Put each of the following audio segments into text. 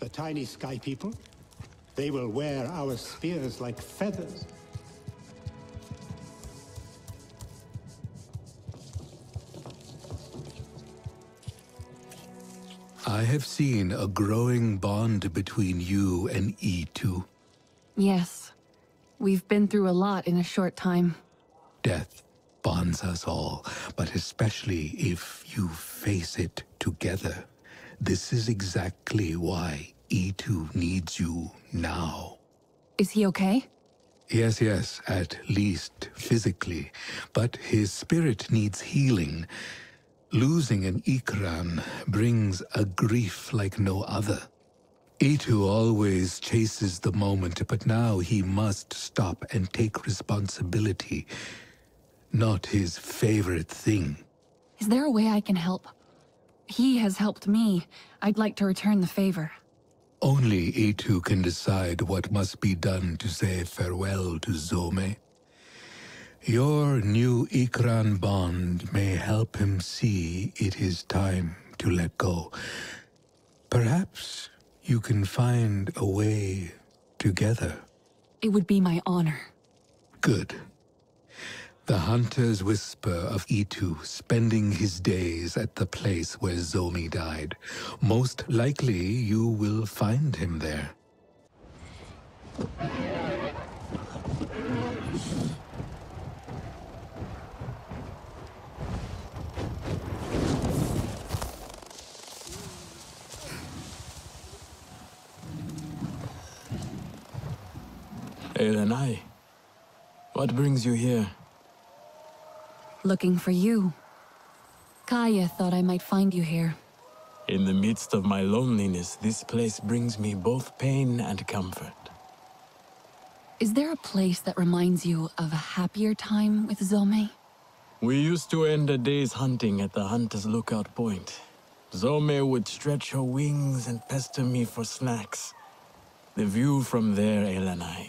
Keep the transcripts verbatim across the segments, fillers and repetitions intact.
The tiny sky people, they will wear our spears like feathers. I have seen a growing bond between you and E two. Yes. We've been through a lot in a short time. Death bonds us all, but especially if you face it together. This is exactly why E two needs you now. Is he okay? Yes, yes, at least physically. But his spirit needs healing. Losing an Ikran brings a grief like no other. E two always chases the moment, but now he must stop and take responsibility. Not his favorite thing. Is there a way I can help? He has helped me. I'd like to return the favor. Only E two can decide what must be done to say farewell to Zome. Your new Ikran bond may help him see it is time to let go. Perhaps you can find a way together. It would be my honor. Good. The hunters whisper of E two spending his days at the place where Zomi died. Most likely you will find him there. Aranahe, what brings you here? Looking for you. Kaya thought I might find you here. In the midst of my loneliness, this place brings me both pain and comfort. Is there a place that reminds you of a happier time with Zome? We used to end a day's hunting at the hunter's lookout point. Zome would stretch her wings and pester me for snacks. The view from there, Aranahe.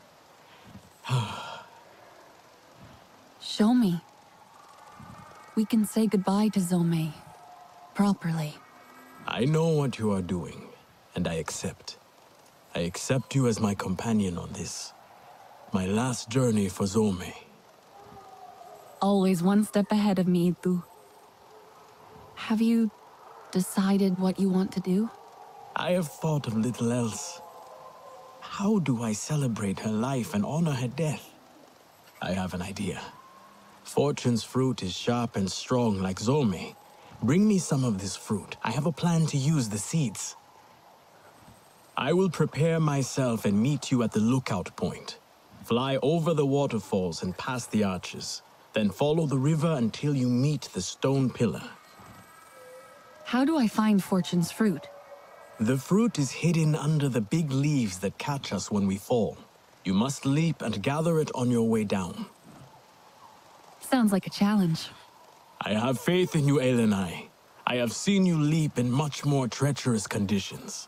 Show me. We can say goodbye to Zome properly. I know what you are doing, and I accept. I accept you as my companion on this. My last journey for Zome. Always one step ahead of me, Itu. Have you decided what you want to do? I have thought of little else. How do I celebrate her life and honor her death? I have an idea. Fortune's fruit is sharp and strong like Zome. Bring me some of this fruit. I have a plan to use the seeds. I will prepare myself and meet you at the lookout point. Fly over the waterfalls and past the arches. Then follow the river until you meet the stone pillar. How do I find Fortune's fruit? The fruit is hidden under the big leaves that catch us when we fall. You must leap and gather it on your way down. Sounds like a challenge. I have faith in you, Aranahe. I have seen you leap in much more treacherous conditions.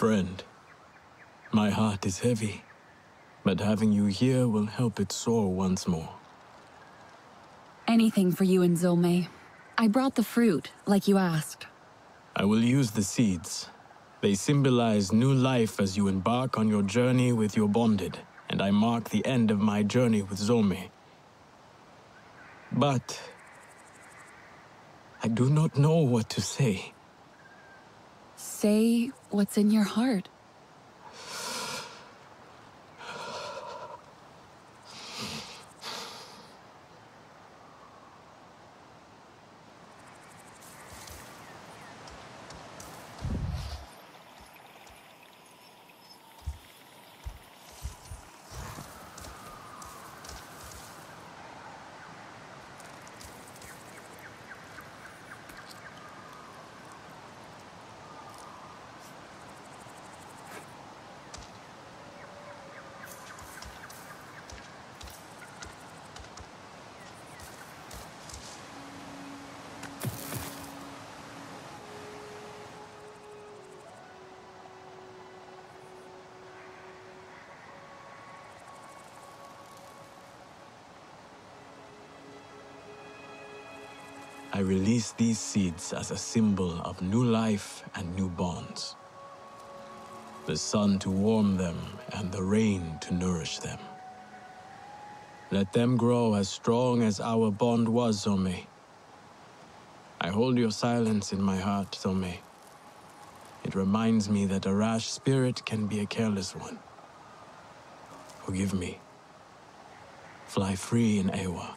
Friend, my heart is heavy, but having you here will help it soar once more. Anything for you and Zome. I brought the fruit, like you asked. I will use the seeds. They symbolize new life as you embark on your journey with your bonded, and I mark the end of my journey with Zome. But I do not know what to say. Say what's in your heart. I release these seeds as a symbol of new life and new bonds. The sun to warm them and the rain to nourish them. Let them grow as strong as our bond was, Zome. I hold your silence in my heart, Zome. It reminds me that a rash spirit can be a careless one. Forgive me. Fly free in Ewa.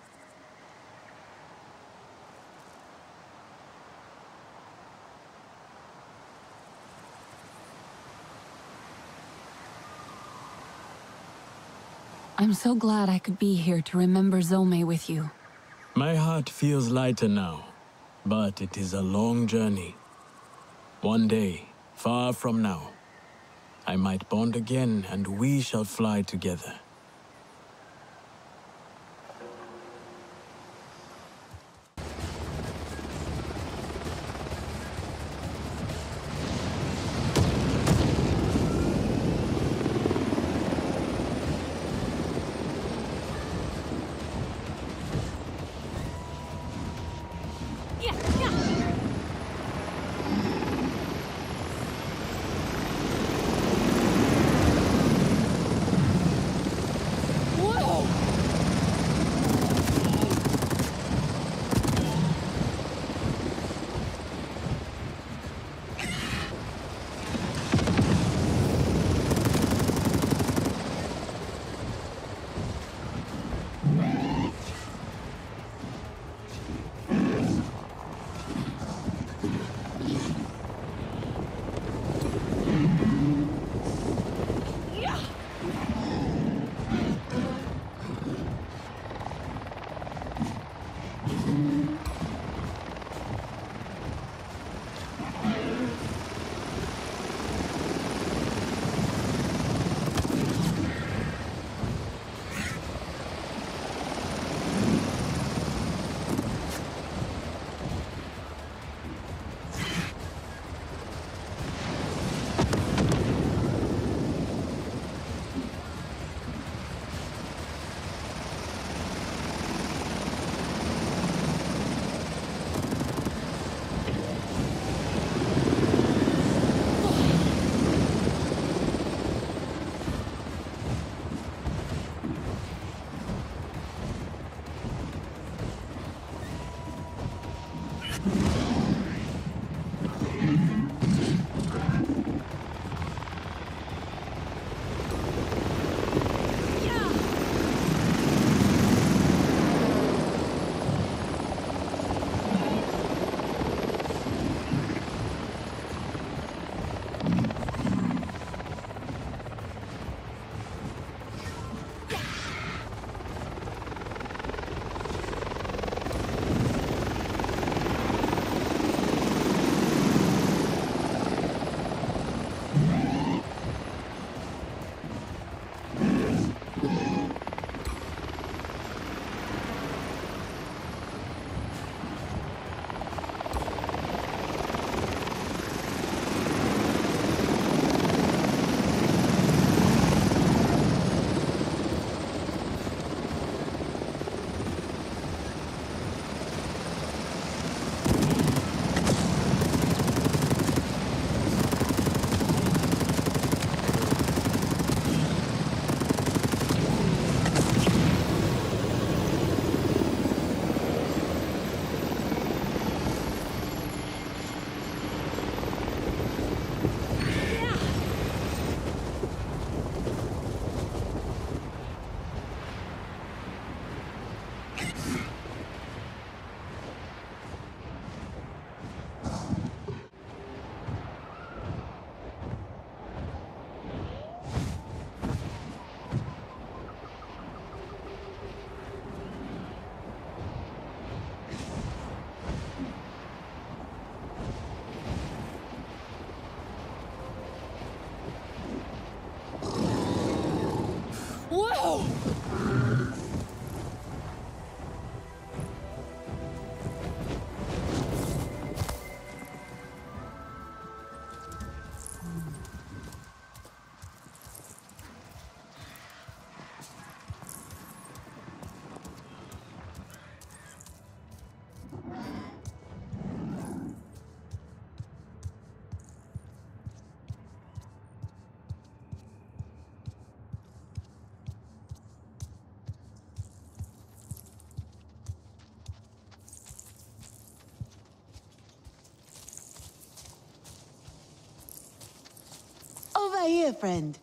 I'm so glad I could be here to remember Zome with you. My heart feels lighter now, but it is a long journey. One day, far from now, I might bond again and we shall fly together. Try here, friend.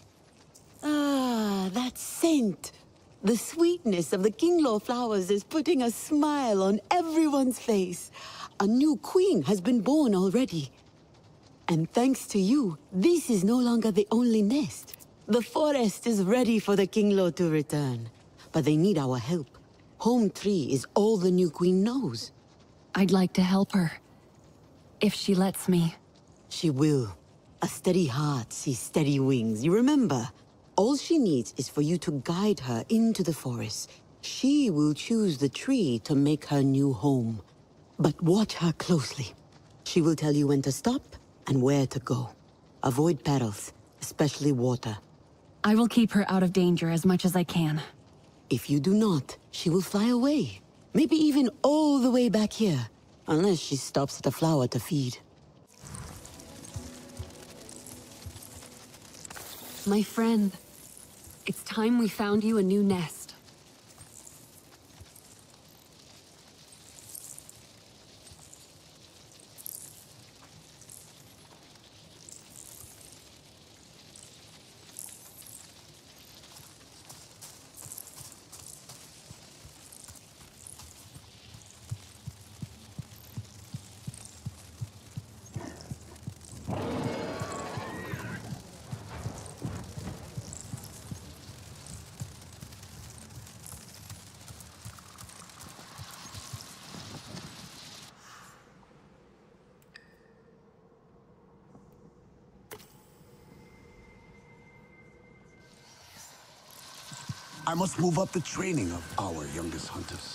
Ah, that scent. The sweetness of the Kinglaw flowers is putting a smile on everyone's face. A new queen has been born already. And thanks to you, this is no longer the only nest. The forest is ready for the Kinglaw to return. But they need our help. Home tree is all the new queen knows. I'd like to help her. If she lets me. She will. A steady heart sees steady wings, you remember? All she needs is for you to guide her into the forest. She will choose the tree to make her new home. But watch her closely. She will tell you when to stop and where to go. Avoid perils, especially water. I will keep her out of danger as much as I can. If you do not, she will fly away. Maybe even all the way back here. Unless she stops at a flower to feed. My friend, it's time we found you a new nest. I must move up the training of our youngest hunters.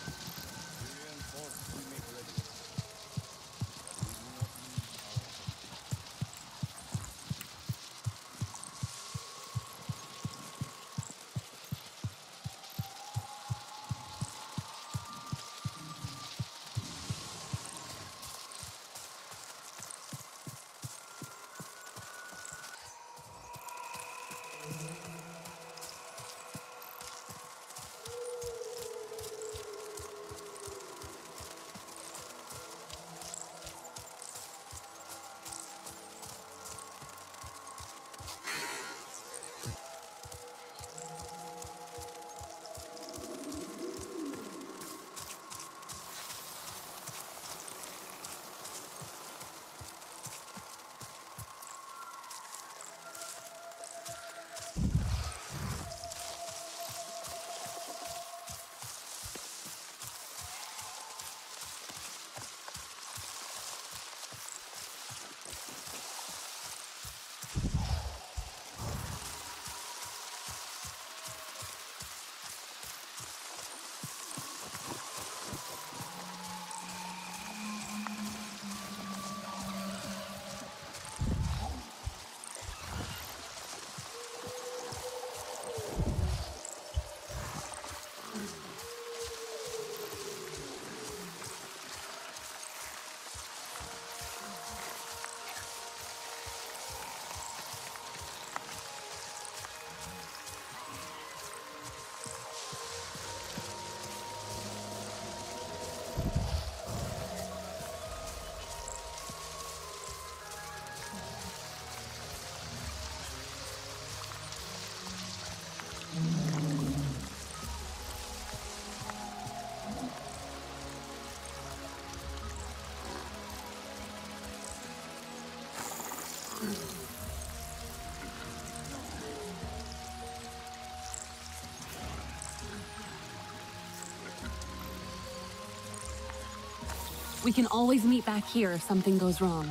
We can always meet back here if something goes wrong.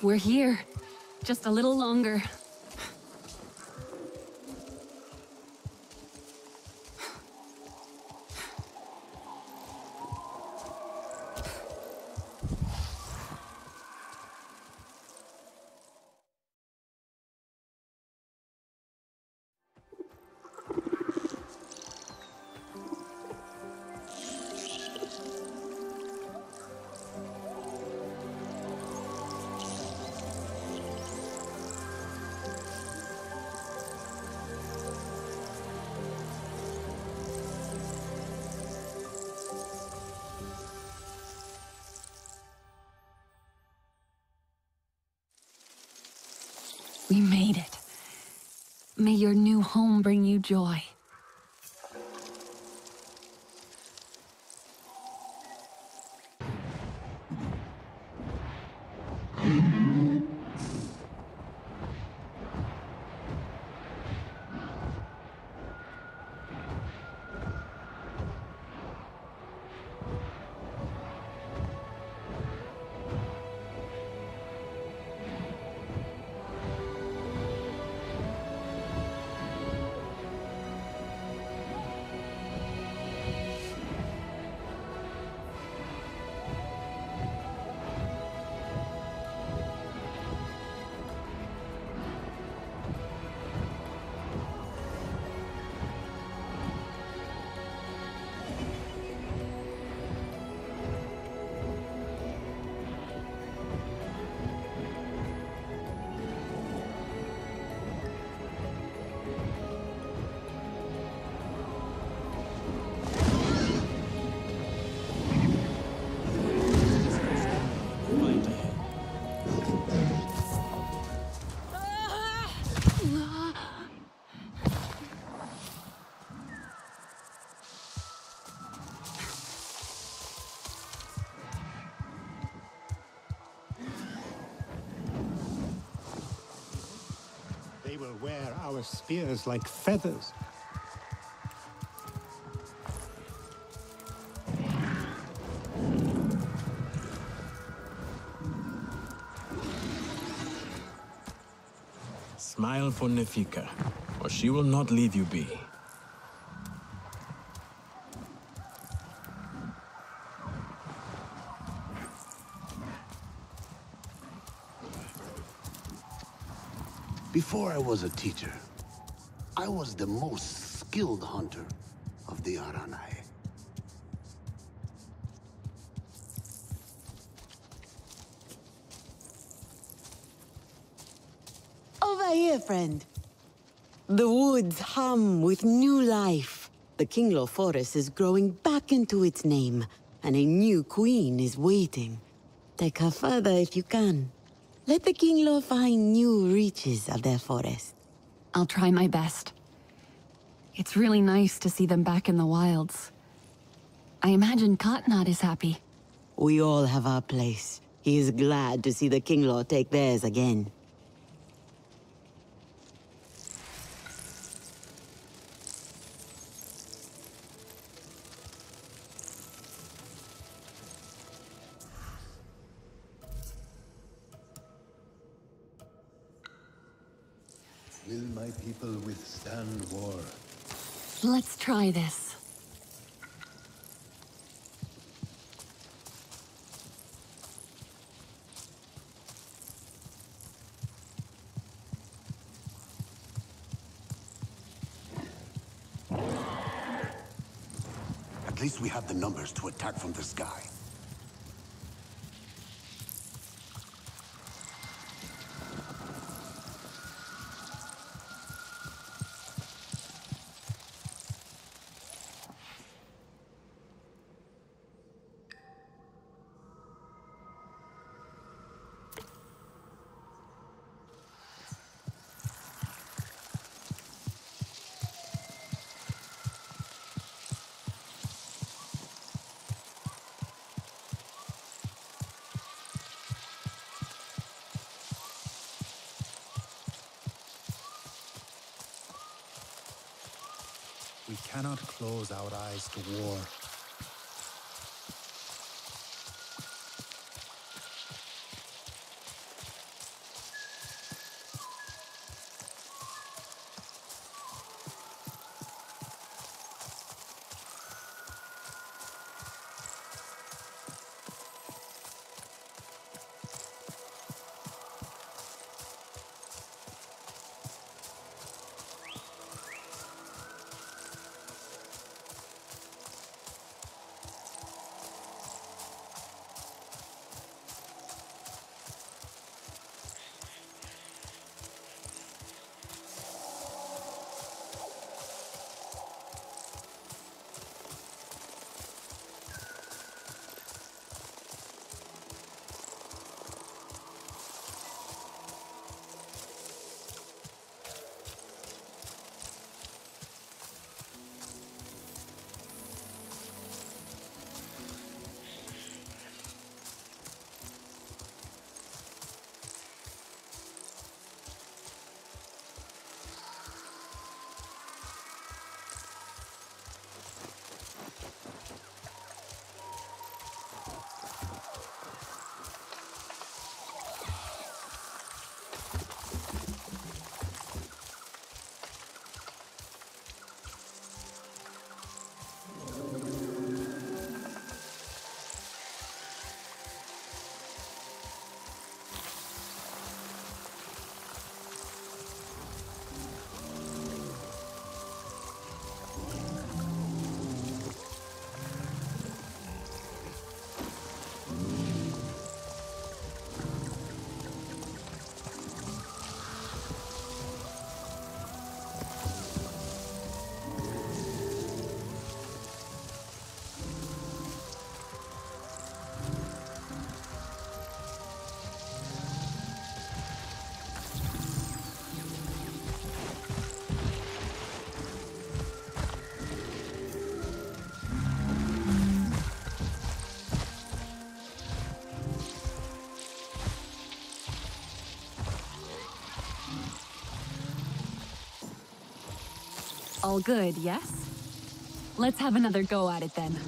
We're here. Just a little longer. We made it. May your new home bring you joy. They will wear our spears like feathers. Smile for Nefika, or she will not leave you be. Before I was a teacher, I was the most skilled hunter of the Aranahe. Over here, friend. The woods hum with new life. The Kinglaw Forest is growing back into its name, and a new queen is waiting. Take her further if you can. Let the Kinglaw find new reaches of their forest. I'll try my best. It's really nice to see them back in the wilds. I imagine Katnat is happy. We all have our place. He is glad to see the Kinglaw take theirs again. Will my people withstand war? Let's try this. At least we have the numbers to attack from the sky. We cannot close our eyes to war. all good, yes? Let's have another go at it then.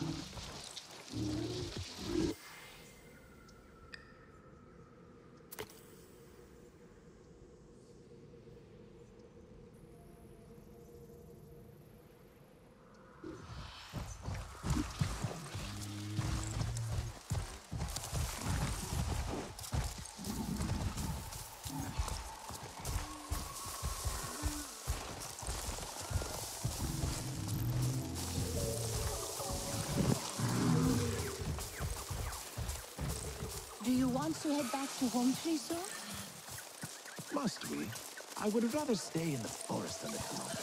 Do you want to head back to Home Tree soon? Must we? I would rather stay in the forest a little longer.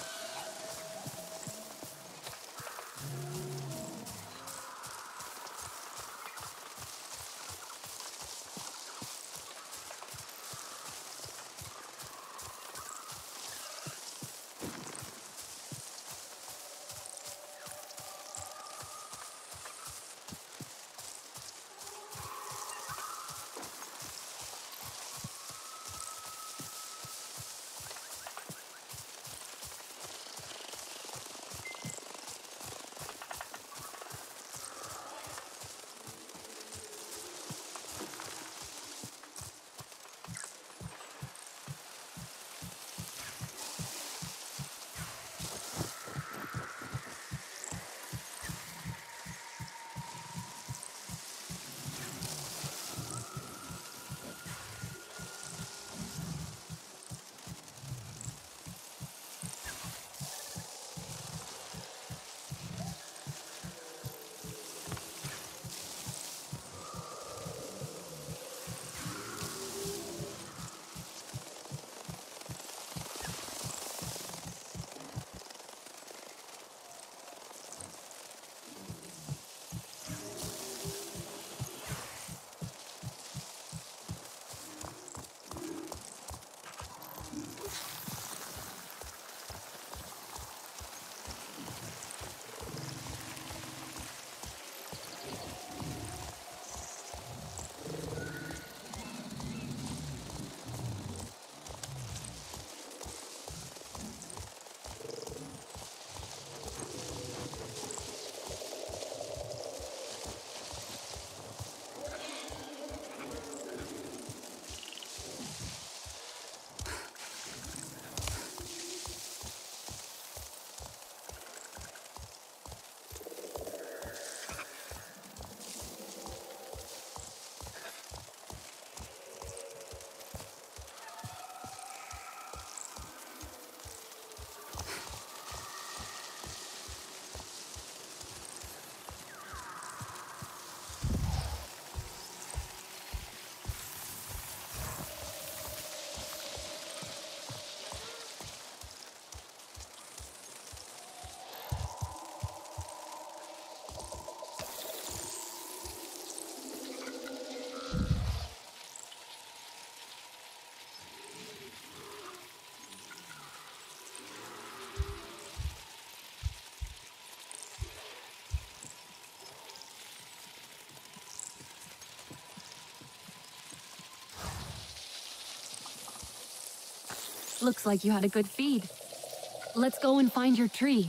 Looks like you had a good feed. Let's go and find your tree.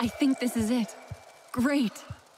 I think this is it. Great.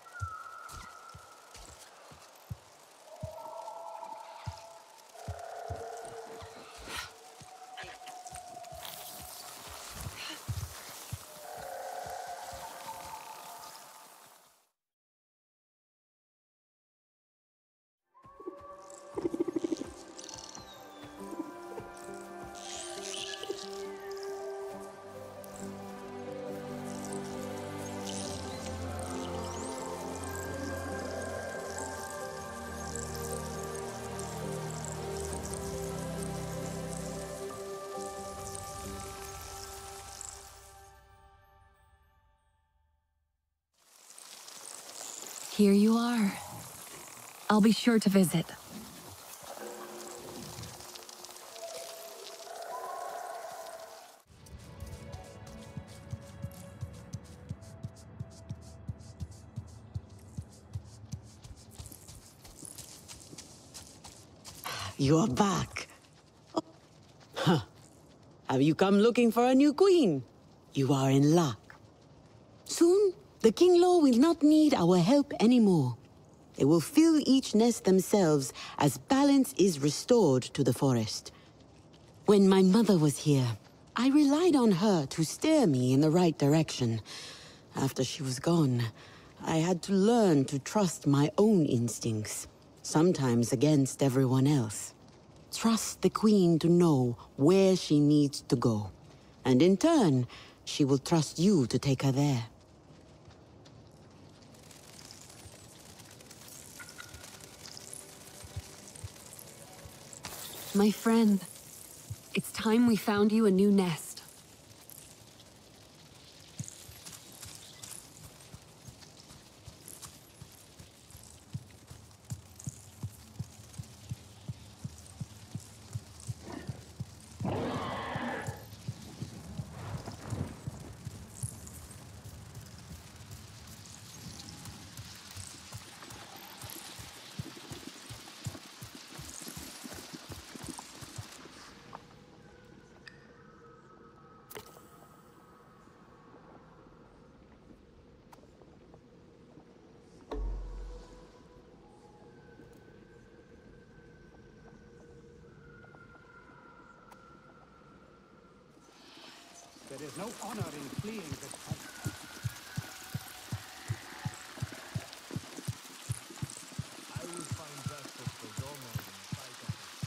Here you are. I'll be sure to visit. You are back. Oh. Huh. Have you come looking for a new queen? You are in luck. Soon, the Kinglaw will not need our help anymore. They will fill each nest themselves as balance is restored to the forest. When my mother was here, I relied on her to steer me in the right direction. After she was gone, I had to learn to trust my own instincts, sometimes against everyone else. Trust the queen to know where she needs to go. And in turn, she will trust you to take her there. My friend, it's time we found you a new nest. There is no honor in fleeing this fight. I will find justice for Domo and fight on it.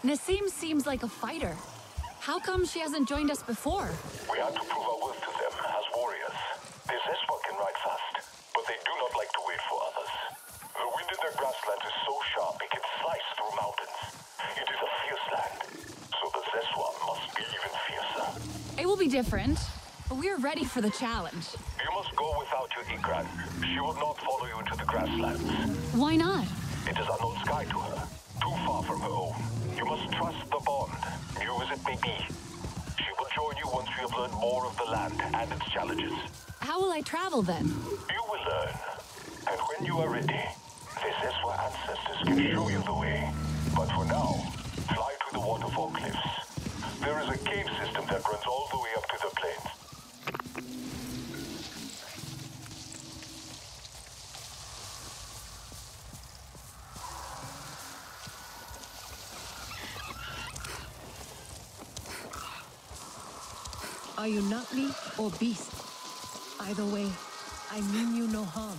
Nassim seems like a fighter. How come she hasn't joined us before? We had to prove our worth to them as warriors. This Eswa can ride fast, but they do not like to wait for others. The wind in their grassland is so sharp it can slice through mountains. It is a fierce land, so the Zeswa must be even fiercer. It will be different, but we're ready for the challenge. You must go without your Ikran. She will not follow you to the grasslands. Why not? It is unknown sky to her, too far from her own. You must trust the bond, new as it may be. She will join you once we have learned more of the land and its challenges. How will I travel then? You will learn. And when you are ready, the Zeswa ancestors can show you the way. But for now, fly to the waterfall cliffs. There is a cave system that runs all the way up to the plains. Are you not me or beast? Either way, I mean you no harm.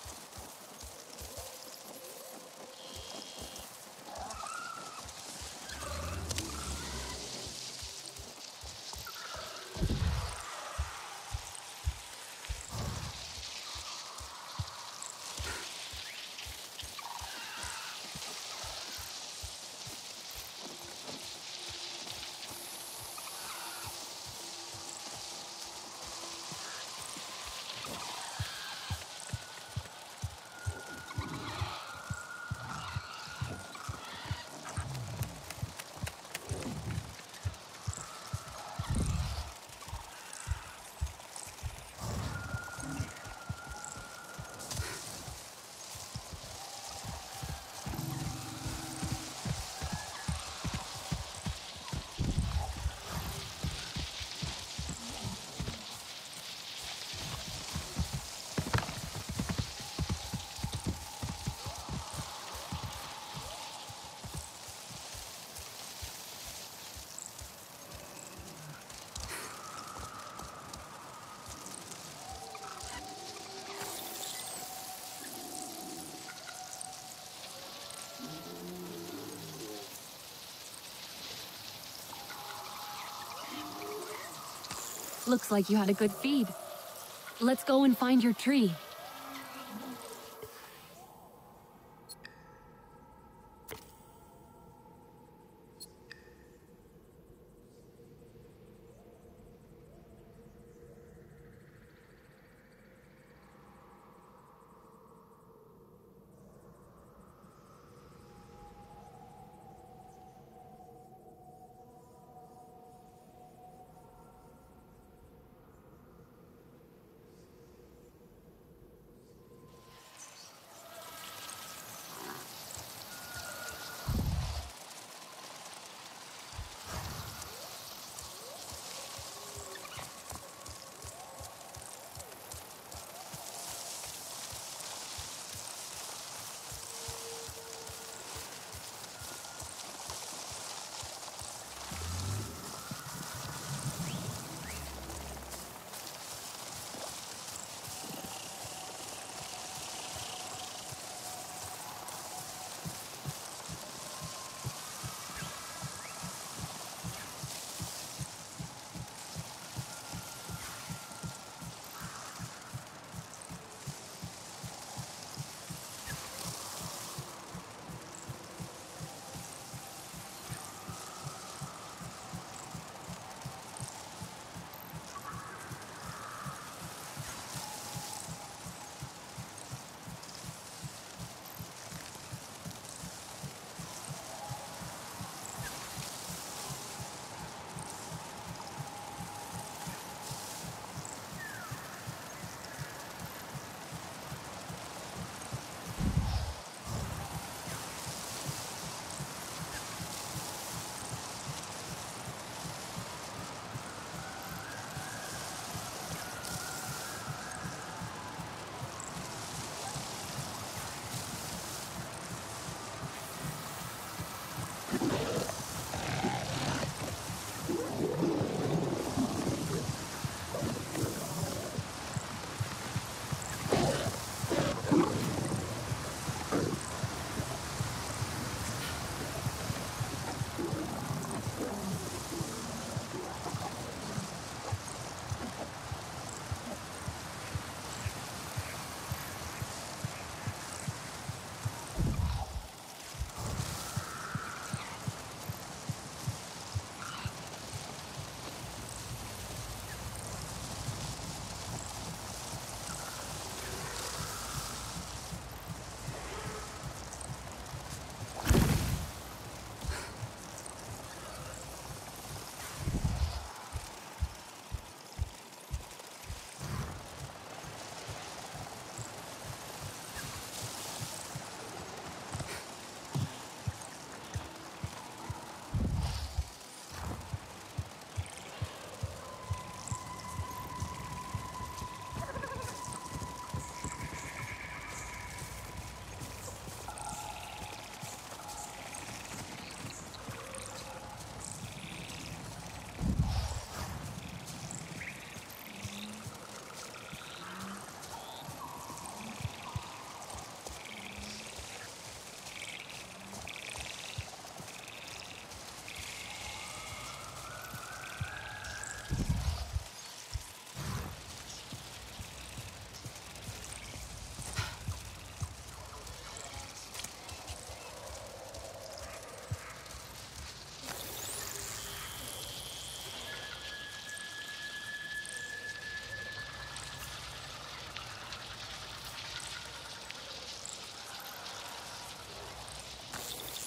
Looks like you had a good feed. Let's go and find your tree.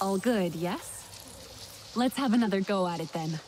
All good, yes? Let's have another go at it then.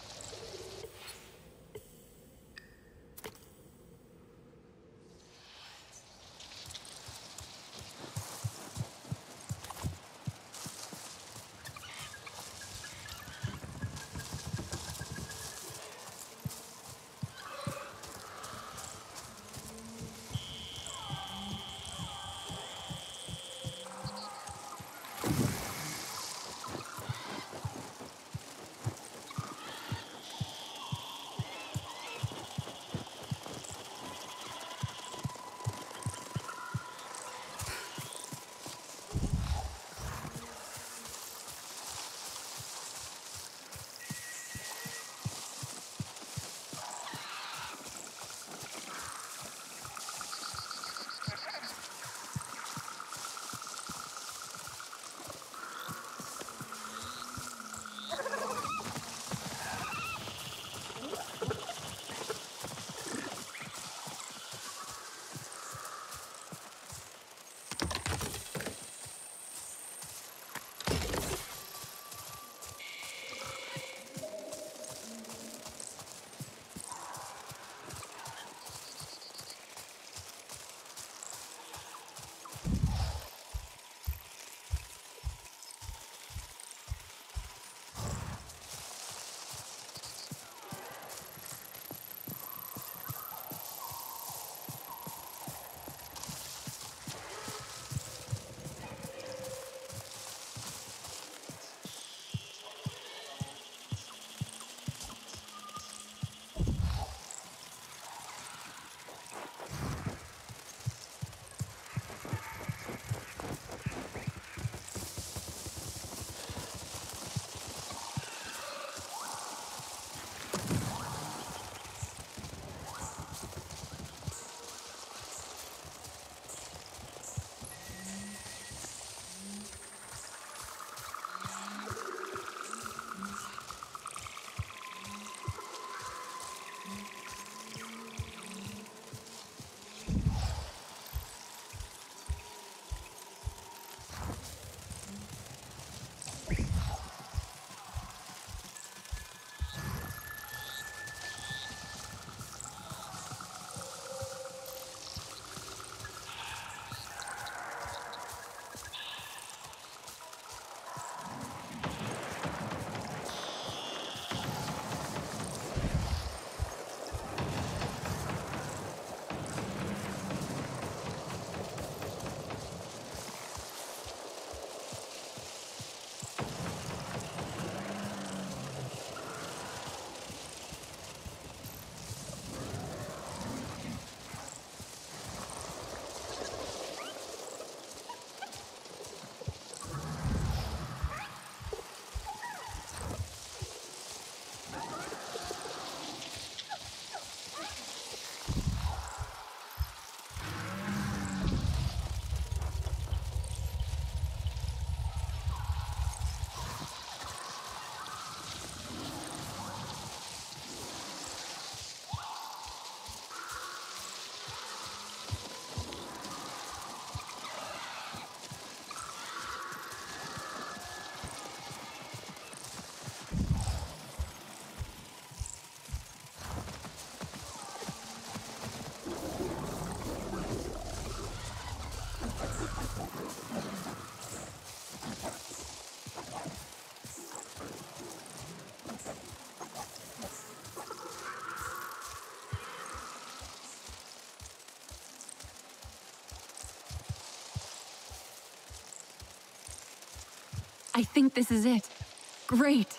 I think this is it. Great.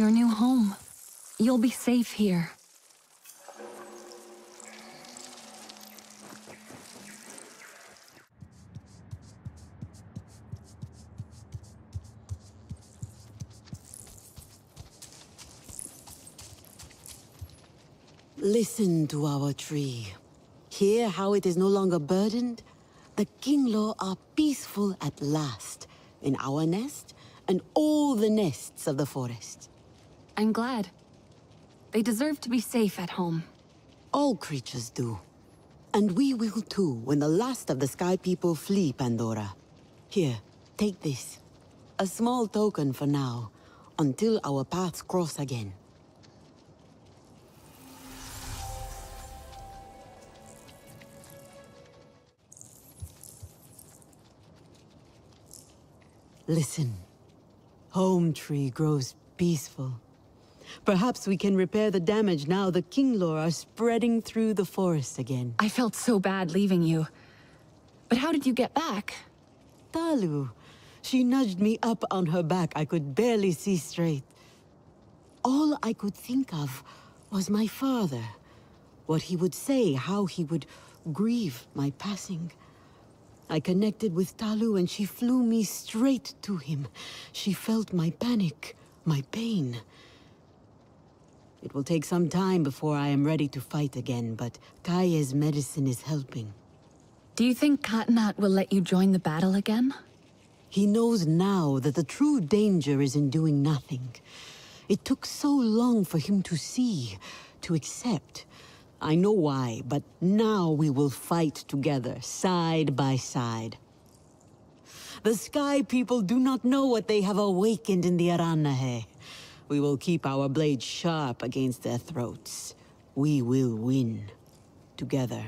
your new home. You'll be safe here. Listen to our tree. Hear how it is no longer burdened? The Kinglaw are peaceful at last, in our nest and all the nests of the forest. I'm glad. They deserve to be safe at home. All creatures do. And we will too when the last of the Sky People flee Pandora. Here, take this. A small token for now, until our paths cross again. Listen. Home tree grows peaceful. Perhaps we can repair the damage now the Kinglaw are spreading through the forest again. I felt so bad leaving you. But how did you get back? Talu. She nudged me up on her back. I could barely see straight. All I could think of was my father. What he would say, how he would grieve my passing. I connected with Talu and she flew me straight to him. She felt my panic, my pain. It will take some time before I am ready to fight again, but Kaye's medicine is helping. Do you think Katanat will let you join the battle again? He knows now that the true danger is in doing nothing. It took so long for him to see, to accept. I know why, but now we will fight together, side by side. The Sky People do not know what they have awakened in the Aranahe. We will keep our blades sharp against their throats. We will win. Together.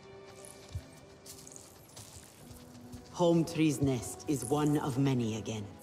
Home Tree's nest is one of many again.